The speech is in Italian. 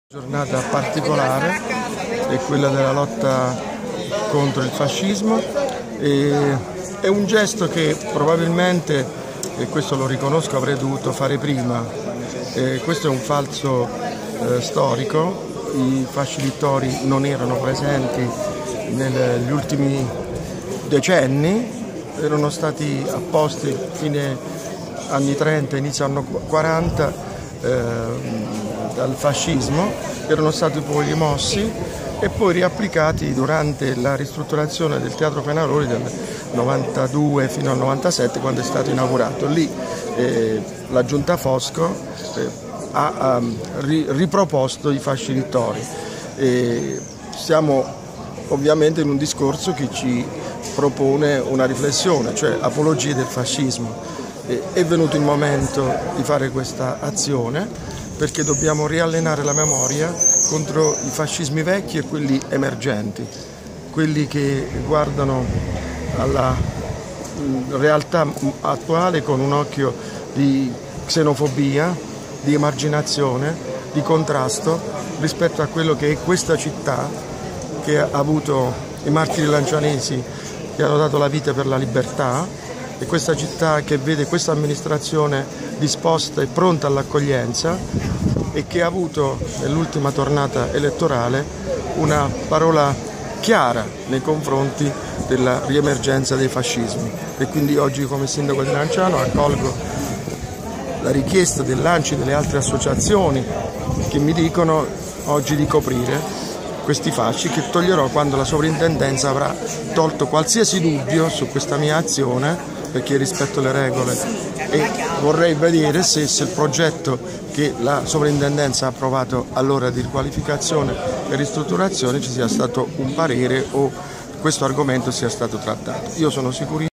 Giornata particolare è quella della lotta contro il fascismo e è un gesto che probabilmente, e questo lo riconosco, avrei dovuto fare prima. Questo è un falso storico, i fascilitori non erano presenti negli ultimi decenni, erano stati apposti fine anni 30, inizio anni 40 dal fascismo, erano stati poi rimossi e poi riapplicati durante la ristrutturazione del Teatro Fenaroli del 92 fino al 97, quando è stato inaugurato. Lì la giunta Fosco ha riproposto i fascilitori. Siamo ovviamente in un discorso che ci propone una riflessione, cioè apologia del fascismo. È venuto il momento di fare questa azione perché dobbiamo riallenare la memoria contro i fascismi vecchi e quelli emergenti, quelli che guardano alla realtà attuale con un occhio di xenofobia, di emarginazione, di contrasto rispetto a quello che è questa città che ha avuto i martiri lancianesi che hanno dato la vita per la libertà, e questa città che vede questa amministrazione disposta e pronta all'accoglienza e che ha avuto nell'ultima tornata elettorale una parola chiara nei confronti della riemergenza dei fascismi. E quindi oggi, come sindaco di Lanciano, accolgo la richiesta del Lanci e delle altre associazioni che mi dicono oggi di coprire questi fasci, che toglierò quando la sovrintendenza avrà tolto qualsiasi dubbio su questa mia azione, perché rispetto le regole, e vorrei vedere se il progetto che la sovrintendenza ha approvato all'ora di riqualificazione e ristrutturazione ci sia stato un parere o questo argomento sia stato trattato. Io sono sicurissimo